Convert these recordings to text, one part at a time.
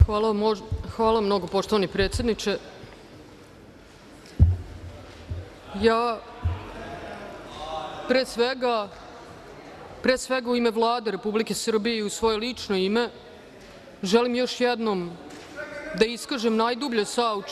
Hvala mnogo, poštovani predsedniče. Ja pre svega u ime Vlade Republike Srbije i u svoje lično ime želim još jednom da iskažem najdublje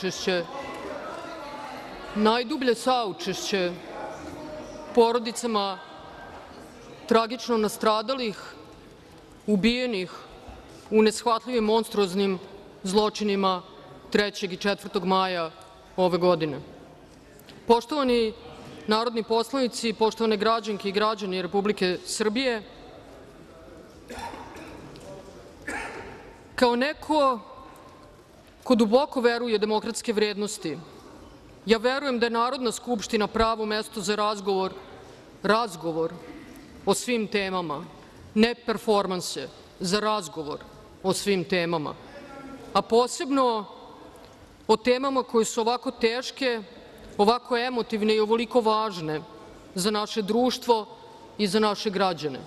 saučešće porodicama tragično nastradalih, ubijenih u neshvatljivim monstruoznim zločinima 3. i 4. maja ove godine. Poštovani narodni poslanici, poštovane građanke i građani Republike Srbije, kao neko ko duboko veruje u demokratske vrednosti, ja verujem da je Narodna skupština pravo mesto za razgovor o svim temama, ne performanse, za razgovor o svim temama, a posebno o temama koje su ovako teške, ovako emotivne i ovoliko važne za naše društvo i za naše građane.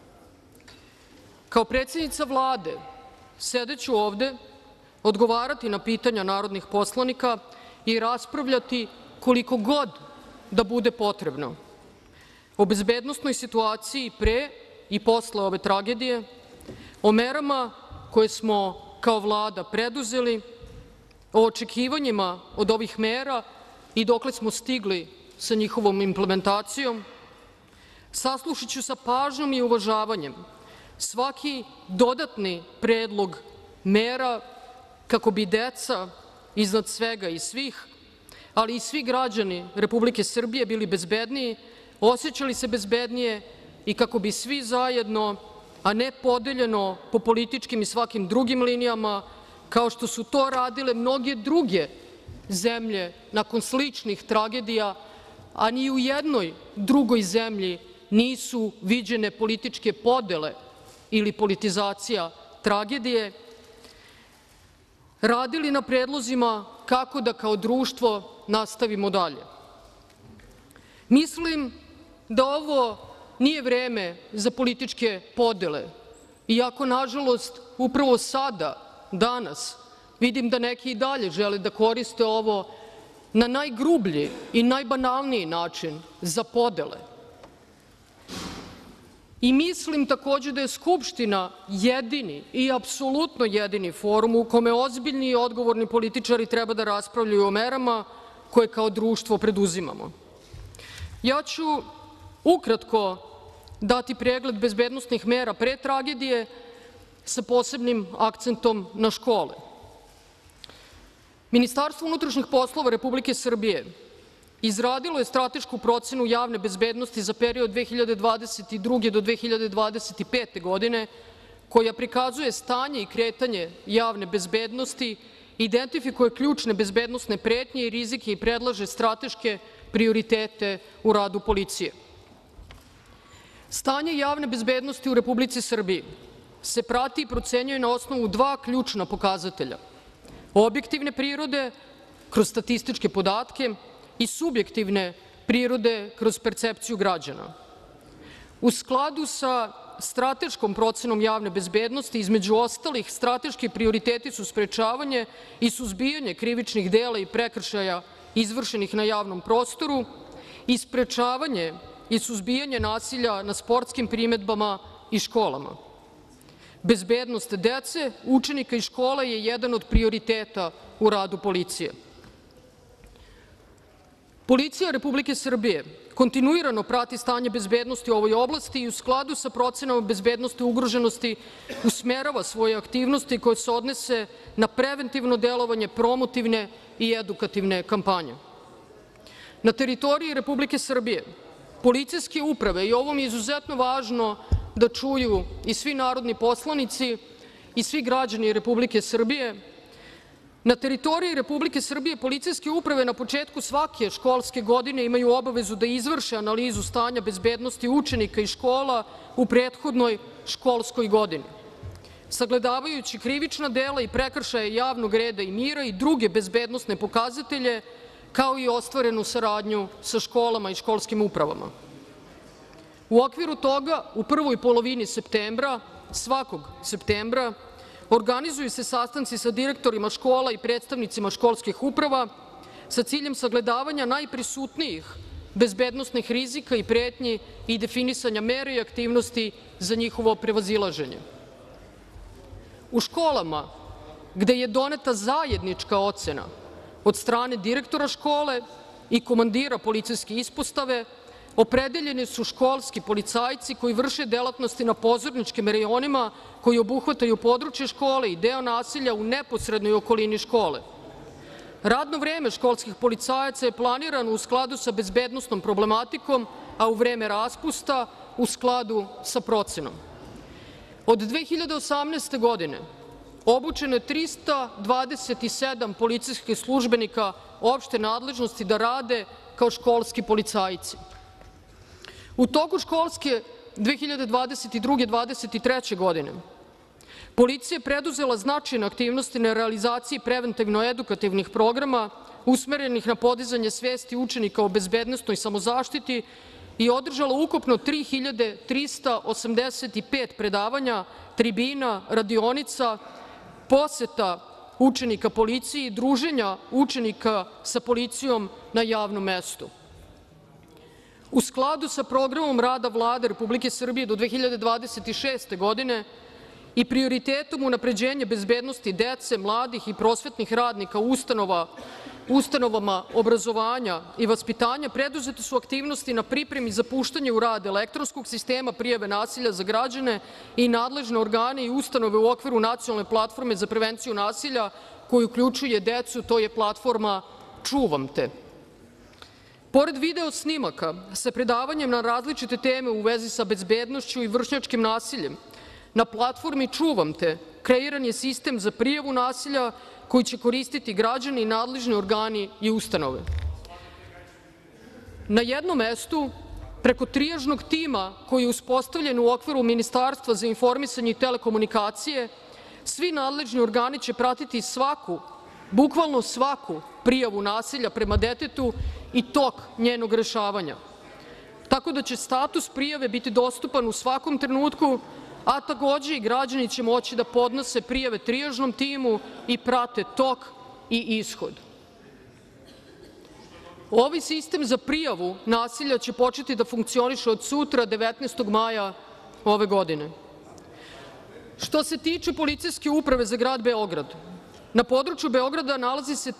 Kao predsednica Vlade sedeću ovde, odgovarati na pitanja narodnih poslanika i raspravljati koliko god da bude potrebno o bezbednosnoj situaciji pre i posle ove tragedije, o merama koje smo kao Vlada preduzeli, o očekivanjima od ovih mera i dokle smo stigli sa njihovom implementacijom. Saslušaću sa pažnjom i uvažavanjem svaki dodatni predlog mera kako bi deca iznad svega i svih, ali i svi građani Republike Srbije bili bezbedniji, osećali se bezbednije i kako bi svi zajedno, a ne podeljeno po političkim i svakim drugim linijama, kao što su to radile mnoge druge zemlje nakon sličnih tragedija, a ni u jednoj drugoj zemlji nisu viđene političke podele ili politizacija tragedije, radili na predlozima kako da kao društvo nastavimo dalje. Mislim da ovo nije vreme za političke podele, iako, nažalost, upravo sada, danas, vidim da neki i dalje žele da koriste ovo na najgrublji i najbanalniji način za podele. I mislim takođe da je Skupština jedini i apsolutno jedini forum u kome ozbiljni i odgovorni političari treba da raspravljaju o merama koje kao društvo preduzimamo. Ja ću ukratko dati pregled bezbednosnih mera pre tragedije sa posebnim akcentom na škole. Ministarstvo unutrašnjih poslova Republike Srbije izradilo je stratešku procenu javne bezbednosti za period 2022. do 2025. godine, koja prikazuje stanje i kretanje javne bezbednosti, identifikuje ključne bezbednosne pretnje i rizike i predlaže strateške prioritete u radu policije. Stanje javne bezbednosti u Republici Srbiji se prati i procenjuje na osnovu dva ključna pokazatelja: objektivne prirode kroz statističke podatke i subjektivne prirode kroz percepciju građana. U skladu sa strateškom procenom javne bezbednosti, između ostalih, strateški prioriteti su sprečavanje i suzbijanje krivičnih dela i prekršaja izvršenih na javnom prostoru i sprečavanje i suzbijanje nasilja na sportskim priredbama i školama. Bezbednost dece, učenika i škola je jedan od prioriteta u radu policije. Policija Republike Srbije kontinuirano prati stanje bezbednosti u ovoj oblasti i u skladu sa procenama bezbednosti i ugroženosti usmerava svoje aktivnosti koje se odnose na preventivno delovanje, promotivne i edukativne kampanje. Na teritoriji Republike Srbije policijske uprave, i ovo mi je izuzetno važno da čuju i svi narodni poslanici i svi građani Republike Srbije, na teritoriji Republike Srbije policijske uprave na početku svake školske godine imaju obavezu da izvrše analizu stanja bezbednosti učenika i škola u prethodnoj školskoj godini, sagledavajući krivična dela i prekršaje javnog reda i mira i druge bezbednosne pokazatelje, kao i ostvarenu saradnju sa školama i školskim upravama. U okviru toga, u prvoj polovini septembra, svakog septembra, organizuju se sastanci sa direktorima škola i predstavnicima školskih uprava sa ciljem sagledavanja najprisutnijih bezbednosnih rizika i pretnji i definisanja mera i aktivnosti za njihovo prevazilaženje. U školama gde je doneta zajednička ocena od strane direktora škole i komandira policijske ispostave, opredeljeni su školski policajci koji vrše delatnosti na pozorničkim rejonima koji obuhvataju područje škole i deo naselja u neposrednoj okolini škole. Radno vreme školskih policajaca je planirano u skladu sa bezbednosnom problematikom, a u vreme raspusta u skladu sa procenom. Od 2018. godine obučeno je 327 policijskih službenika opšte nadležnosti da rade kao školski policajci. U toku školske 2022/23. godine policija je preduzela značajne aktivnosti na realizaciji preventivno-edukativnih programa usmerenih na podizanje svesti učenika o bezbednosnoj samozaštiti i održala ukupno 3.385 predavanja, tribina, radionica, poseta učenika policiji i druženja učenika sa policijom na javnom mestu. U skladu sa programom rada Vlade Republike Srbije do 2026. godine i prioritetom unapređenja bezbednosti dece, mladih i prosvetnih radnika ustanovama obrazovanja i vaspitanja, preduzete su aktivnosti na pripremi za puštanje u rad elektronskog sistema prijave nasilja za građane i nadležne organe i ustanove u okviru Nacionalne platforme za prevenciju nasilja koji uključuje decu, to je platforma „Čuvam te“. Pored video snimaka sa predavanjem na različite teme u vezi sa bezbednošću i vršnjačkim nasiljem, na platformi „Čuvam te“ kreiran je sistem za prijavu nasilja koji će koristiti građani i nadležni organi i ustanove. Na jednom mestu, preko trijažnog tima koji je uspostavljen u okviru Ministarstva za informisanje i telekomunikacije, svi nadležni organi će pratiti bukvalno svaku prijavu nasilja prema detetu i tok njenog rešavanja, tako da će status prijave biti dostupan u svakom trenutku, a takođe i građani će moći da podnose prijave trijažnom timu i prate tok i ishod. Ovaj sistem za prijavu nasilja će početi da funkcioniše od sutra, 19. maja ove godine. Što se tiče Policijske uprave za grad Beograd, na području Beograda nalazi se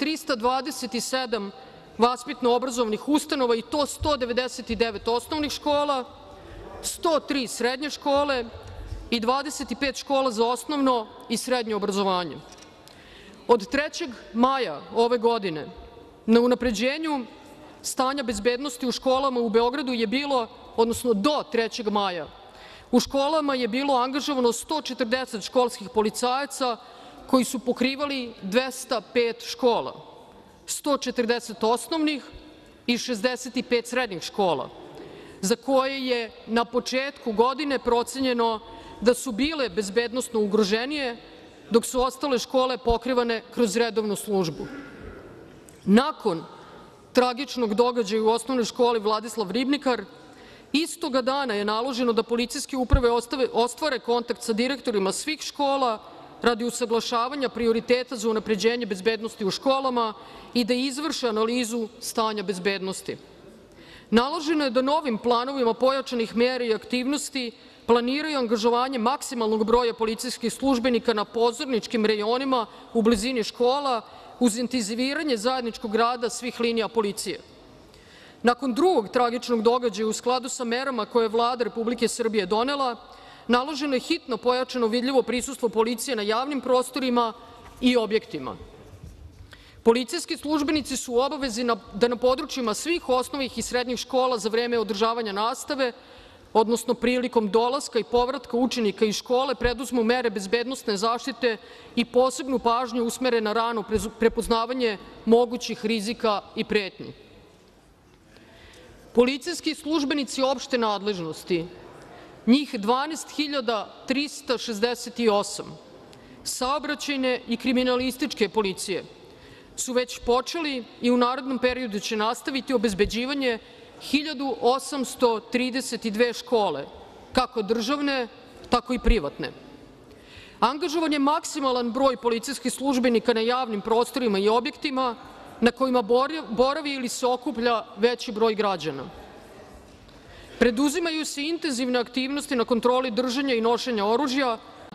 327 vaspitno-obrazovnih ustanova i to 199 osnovnih škola, 103 srednje škole i 25 škola za osnovno i srednje obrazovanje. Od 3. maja ove godine na unapređenju stanja bezbednosti u školama u Beogradu je bilo, odnosno do 3. maja, u školama je bilo angažovano 140 školskih policajaca koji su pokrivali 205 škola, 140 osnovnih i 65 srednjih škola, za koje je na početku godine procenjeno da su bile bezbednosno ugroženije, dok su ostale škole pokrivane kroz redovnu službu. Nakon tragičnog događaja u osnovnoj školi „Vladislav Ribnikar“, istoga dana je naloženo da policijske uprave ostvare kontakt sa direktorima svih škola radi usaglašavanja prioriteta za unapređenje bezbednosti u školama i da izvrše analizu stanja bezbednosti. Naloženo je da novim planovima pojačanih mera i aktivnosti planiraju angažovanje maksimalnog broja policijskih službenika na pozorničkim rejonima u blizini škola uz intenziviranje zajedničkog rada svih linija policije. Nakon drugog tragičnog događaja, u skladu sa merama koje je Vlada Republike Srbije donela, naloženo je hitno pojačano vidljivo prisustvo policije na javnim prostorima i objektima. Policijski službenici su u obavezi da na područjima svih osnovnih i srednjih škola za vreme održavanja nastave, odnosno prilikom dolaska i povratka učenika iz škole, preduzmu mere bezbednosne zaštite i posebnu pažnju usmere na rano prepoznavanje mogućih rizika i pretnji. Policijski službenici opšte nadležnosti, njih 12.368, saobraćajne i kriminalističke policije, su već počeli i u narednom periodu će nastaviti obezbeđivanje 1.832 škole, kako državne, tako i privatne. Angažovan je maksimalan broj policijskih službenika na javnim prostorima i objektima na kojima boravi ili se okuplja veći broj građana. Preduzimaju se intenzivne aktivnosti na kontroli držanja i nošenja oružja,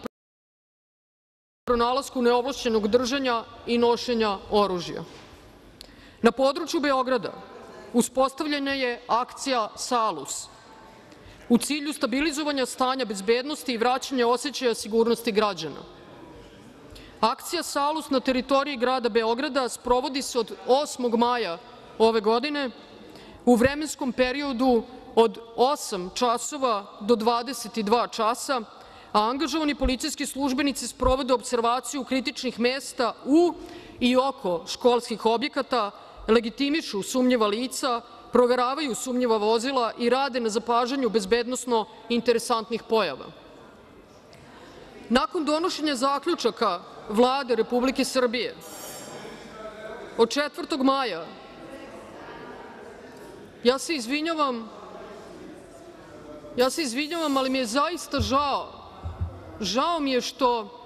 pronalasku neovlašćenog držanja i nošenja oružja. Na području Beograda uspostavljena je akcija „Salus“ u cilju stabilizovanja stanja bezbednosti i vraćanja osećaja sigurnosti građana. Akcija „Salus“ na teritoriji grada Beograda sprovodi se od 8. maja ove godine u vremenskom periodu od 8 časova do 22 časa, a angažovani policijski službenici sprovode opservaciju kritičnih mesta u i oko školskih objekata, legitimišu sumnjiva lica, proveravaju sumnjiva vozila i rade na zapažanju bezbednosno interesantnih pojava. Nakon donošenja zaključaka Vlade Republike Srbije od 4. maja, ja se izvinjavam, ali mi je zaista žao. Žao mi je što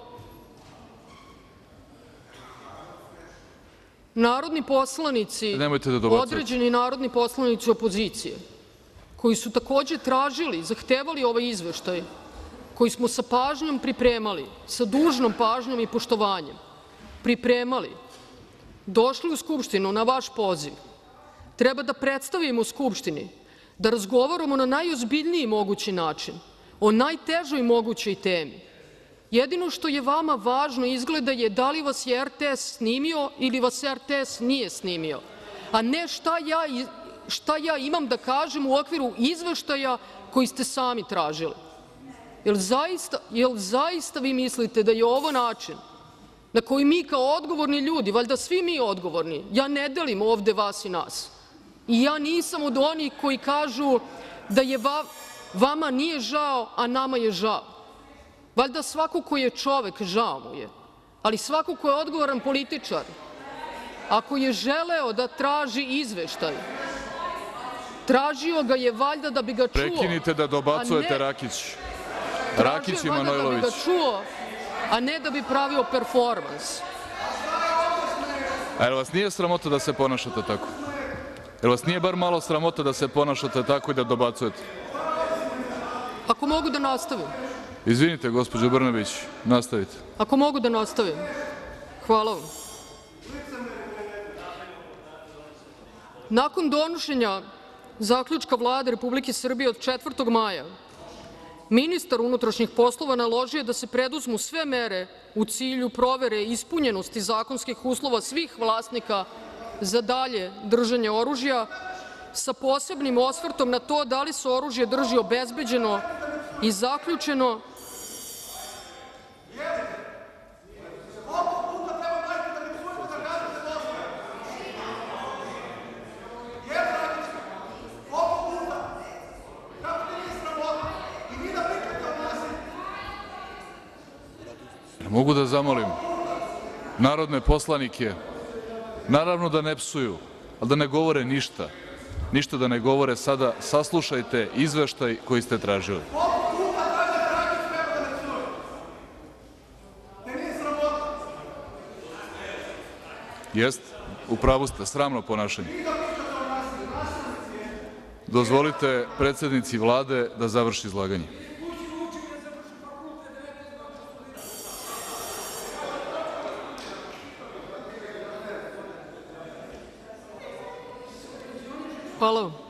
narodni poslanici, određeni narodni poslanici opozicije, koji su takođe tražili, zahtevali ovaj izveštaj, koji smo sa pažnjom pripremali, sa dužnom pažnjom i poštovanjem pripremali, došli u Skupštinu na vaš poziv, treba da predstavimo Skupštini, da razgovaramo na najozbiljniji mogući način o najtežoj mogućoj temi. Jedino što je vama važno izgleda je da li vas je RTS snimio ili vas RTS nije snimio, a ne šta ja imam da kažem u okviru izveštaja koji ste sami tražili. Jel zaista vi mislite da je ovo način na koji mi kao odgovorni ljudi, valjda svi mi odgovorni, ja ne delim ovde vas i nas, i ja nisam od onih koji kažu da vama nije žao, a nama je žao. Valjda svako ko je čovek žao mu je, ali svako ko je odgovoran političar, ako je želeo da traži izveštaj, tražio ga je valjda da bi ga čuo. Prekinite da dobacujete Rakić. Rakić i Manojlović. Da bi ga čuo, a ne da bi pravio performans. A jel vas nije sramota da se ponašate tako? Jel vas nije bar malo sramota da se ponašate tako i da dobacujete? Ako mogu da nastavim. Izvinite, gospođo Brnabić, nastavite. Ako mogu da nastavim. Hvala vam. Nakon donošenja zaključka Vlade Republike Srbije od 4. maja, ministar unutrašnjih poslova naložio je da se preduzmu sve mere u cilju provere ispunjenosti zakonskih uslova svih vlasnika za dalje držanje oružja, sa posebnim osvrtom na to da li se oružje drži obezbeđeno i zaključeno. Mogu da zamolim narodne poslanike, naravno da ne psuju, ali da ne govore ništa, ništa da ne govore sada, saslušajte izveštaj koji ste tražili. Jeste, u pravu ste, sramno ponašanje. Dozvolite predsednici Vlade da završi izlaganje. Hvala vam.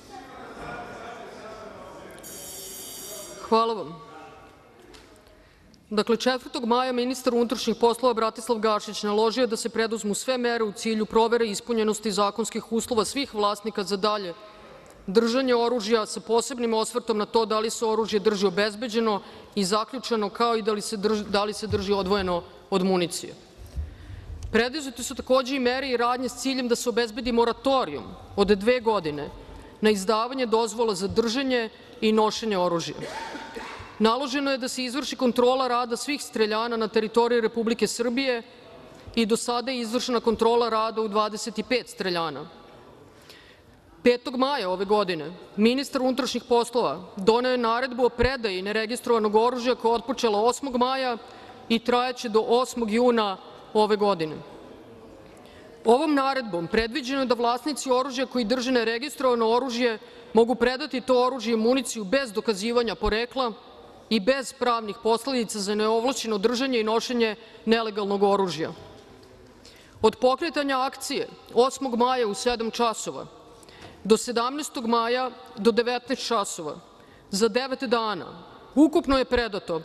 Hvala vam. Dakle, 4. maja ministar unutrašnjih poslova Bratislav Gašić naložio je da se preduzmu sve mere u cilju provere ispunjenosti zakonskih uslova svih vlasnika za dalje držanje oružja, sa posebnim osvrtom na to da li se oružje drži obezbeđeno i zaključano, kao i da li se drži odvojeno od municije. Preduzete su takođe i mere i radnje s ciljem da se obezbedi moratorijum od 2 godine na izdavanje dozvola za držanje i nošenje oružja. Naloženo je da se izvrši kontrola rada svih streljana na teritoriji Republike Srbije i do sada je izvršena kontrola rada u 25 streljana. 5. maja ove godine ministar unutrašnjih poslova doneo je naredbu o predaji neregistrovanog oružja koja je otpočela 8. maja i trajaće do 8. juna ove godine. Ovom naredbom predviđeno je da vlasnici oružja koji drže neregistrovano oružje mogu predati to oružje i municiju bez dokazivanja porekla i bez pravnih posledica za neovlašćeno držanje i nošenje nelegalnog oružja. Od pokretanja akcije 8. maja u 7 časova do 17. maja do 19 časova za 9 dana ukupno je predato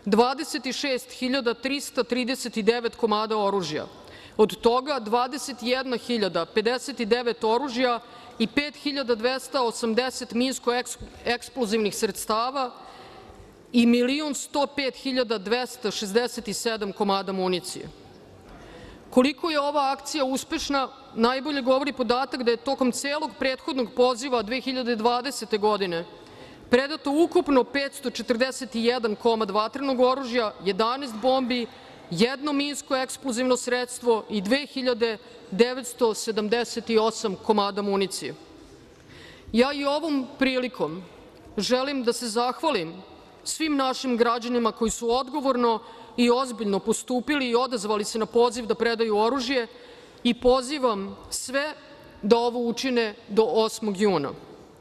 26.339 komada oružja, od toga 21.059 oružja i 5.280 minsko-eksplozivnih sredstava i 1.105.267 komada municije. Koliko je ova akcija uspešna najbolje govori podatak da je tokom celog prethodnog poziva 2020. godine predato ukupno 541 komad vatrenog oružja, 11 bombi, jedno minsko-eksplozivno sredstvo i 2.978 komada municije. Ja i ovom prilikom želim da se zahvalim svim našim građanima koji su odgovorno i ozbiljno postupili i odazvali se na poziv da predaju oružje i pozivam sve da ovo učine do 8. juna.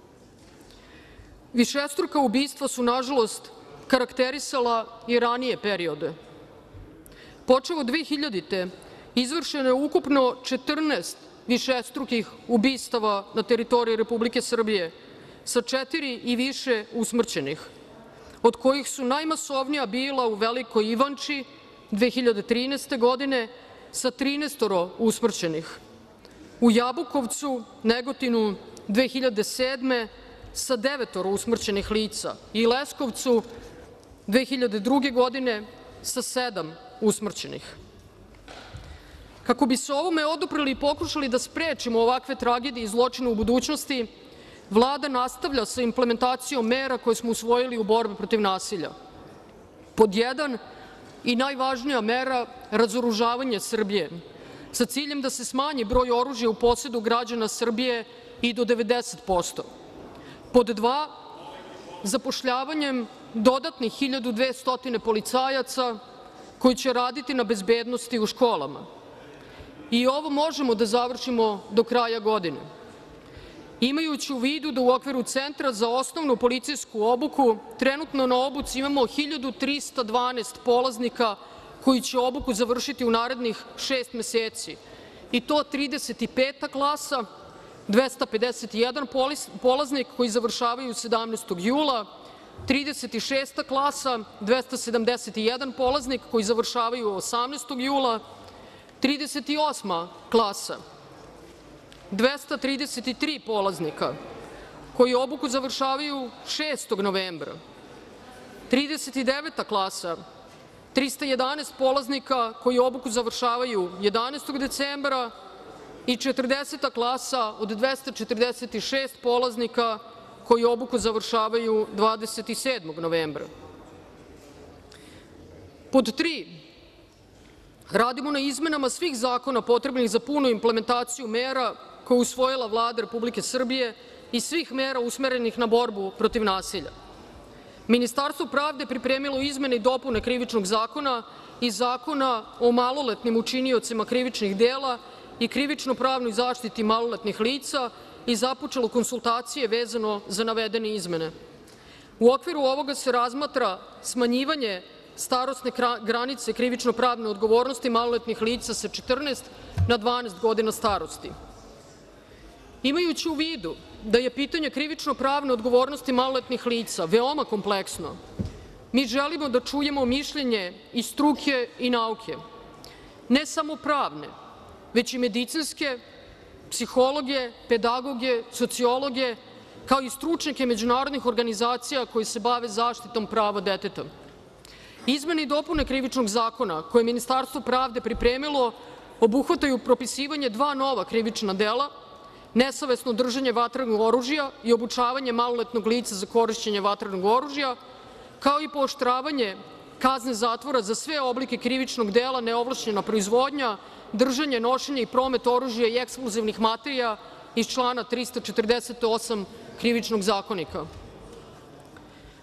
Višestruka ubistva su, nažalost, karakterisala i ranije periode. Počev od 2000. izvršeno je ukupno 14 višestrukih ubistava na teritoriji Republike Srbije sa 4 i više usmrćenih, od kojih su najmasovnija bila u Velikoj Ivanči 2013. godine sa 13 usmrćenih, u Jabukovcu, Negotinu 2007. sa 9 usmrćenih lica i Leskovcu 2002. godine sa 7 usmrćenih. Kako bi se ovome odupreli i pokušali da sprečimo ovakve tragedije i zločine u budućnosti, Vlada nastavlja sa implementacijom mera koje smo usvojili u borbi protiv nasilja. Pod 1 i najvažnija mera – razoružavanje Srbije, sa ciljem da se smanji broj oružja u posedu građana Srbije i do 90%. Pod 2 – zapošljavanjem dodatnih 1.200 policajaca koji će raditi na bezbednosti u školama. I ovo možemo da završimo do kraja godine. Imajući u vidu da u okviru Centra za osnovnu policijsku obuku trenutno na obuci imamo 1.312 polaznika koji će obuku završiti u narednih 6 meseci, i to 35. klasa, 251 polaznik koji završavaju 17. jula, 36. klasa, 271 polaznik koji završavaju 18. jula, 38. klasa, 233 polaznika koji obuku završavaju 6. novembra, 39. klasa, 311 polaznika koji obuku završavaju 11. decembra i 40. klasa od 246 polaznika koji obuku završavaju 27. novembra. Pod 3. Radimo na izmenama svih zakona potrebnih za punu implementaciju mera koje je usvojila Vlada Republike Srbije i svih mera usmerenih na borbu protiv nasilja. Ministarstvo pravde pripremilo izmene i dopune Krivičnog zakona i Zakona o maloletnim učiniocima krivičnih dela i krivično-pravnoj zaštiti maloletnih lica i započelo konsultacije vezano za navedene izmene. U okviru ovoga se razmatra smanjivanje starosne granice krivično-pravne odgovornosti maloletnih lica sa 14 na 12 godina starosti. Imajući u vidu da je pitanje krivično-pravne odgovornosti maloletnih lica veoma kompleksno, mi želimo da čujemo mišljenje i struke i nauke, ne samo pravne, već i medicinske, psihologe, pedagoge, sociologe, kao i stručnjake međunarodnih organizacija koji se bave zaštitom prava deteta. Izmene i dopune Krivičnog zakona koje je Ministarstvo pravde pripremilo obuhvataju propisivanje 2 nova krivična dela: nesavesno držanje vatrenog oružja i obučavanje maloletnog lica za korišćenje vatrenog oružja, kao i pooštravanje kazne zatvora za sve oblike krivičnog dela neovlašćena proizvodnja, držanje, nošenje i promet oružja i eksplozivnih materija iz člana 348 Krivičnog zakonika.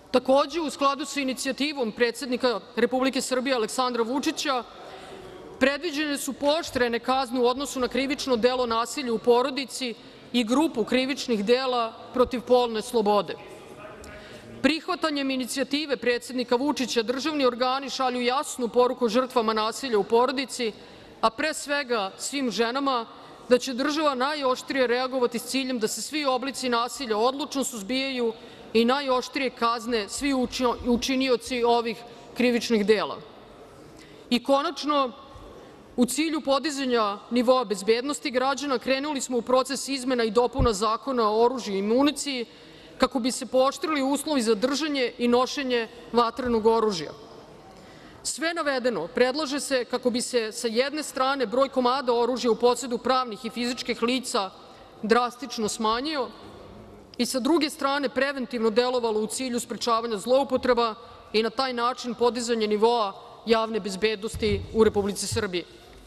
Takođe, u skladu sa inicijativom predsednika Republike Srbije Aleksandra Vučića, predviđene su pooštrene kazne u odnosu na krivično delo nasilja u porodici i grupu krivičnih dela protiv polne slobode. Prihvatanjem inicijative predsednika Vučića državni organi šalju jasnu poruku žrtvama nasilja u porodici, a pre svega svim ženama, da će država najoštrije reagovati s ciljem da se svi oblici nasilja odlučno suzbijaju i najoštrije kazne svi učinioci ovih krivičnih dela. I konačno, u cilju podizanja nivoa bezbednosti građana krenuli smo u proces izmena i dopuna Zakona o oružju i municiji kako bi se pooštrili uslovi za držanje i nošenje vatrenog oružja. Sve navedeno predlaže se kako bi se sa jedne strane broj komada oružja u posedu pravnih i fizičkih lica drastično smanjio i sa druge strane preventivno delovalo u cilju sprečavanja zloupotreba i na taj način podizanje nivoa javne bezbednosti u Republici Srbiji.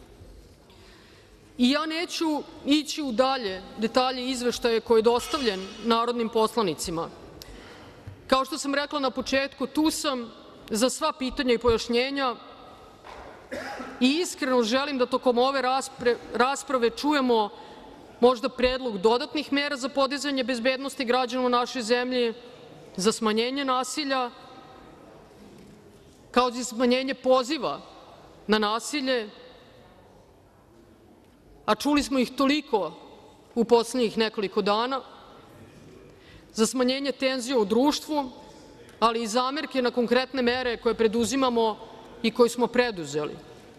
I ja neću ići u dalje detalje izveštaja koji je dostavljen narodnim poslanicima. Kao što sam rekla na početku, tu sam za sva pitanja i pojašnjenja i iskreno želim da tokom ove rasprave čujemo možda predlog dodatnih mera za podizanje bezbednosti građana u našoj zemlji, za smanjenje nasilja, kao i smanjenje poziva na nasilje, a čuli smo ih toliko u poslednjih nekoliko dana, za smanjenje tenzija u društvu, ali i zamerke na konkretne mere koje preduzimamo i koje smo preduzeli.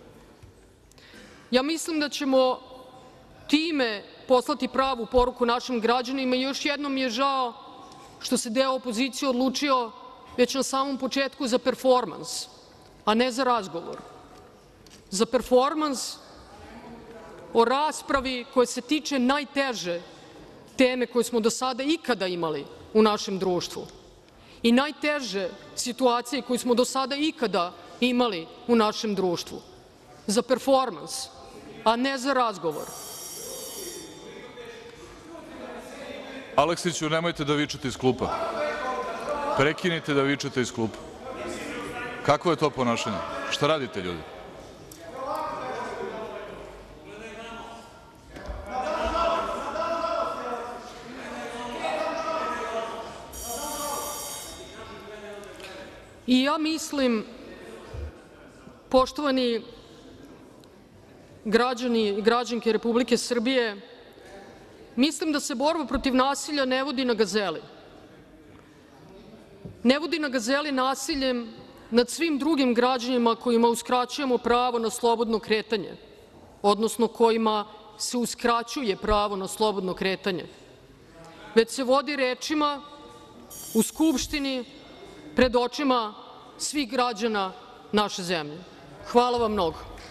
Ja mislim da ćemo time poslati pravu poruku našim građanima i još jednom mi je žao što se deo opozicije odlučio već na samom početku za performans, a ne za razgovor. Za performans o raspravi koja se tiče najteže teme koju smo do sada ikada imali u našem društvu i najteže situacije koju smo do sada ikada imali u našem društvu. Za performans, a ne za razgovor. Aleksiću, nemojte da vičete iz klupa. Prekinite da vičete iz klupa. Kakvo je to ponašanje? Šta radite, ljudi? I ja mislim, poštovani građani i građanke Republike Srbije, mislim da se borba protiv nasilja ne vodi na Gazeli. Ne vodi na Gazeli nasiljem nad svim drugim građanima kojima uskraćujemo pravo na slobodno kretanje, odnosno kojima se uskraćuje pravo na slobodno kretanje, već se vodi rečima u Skupštini pred očima svih građana naše zemlje. Hvala vam mnogo.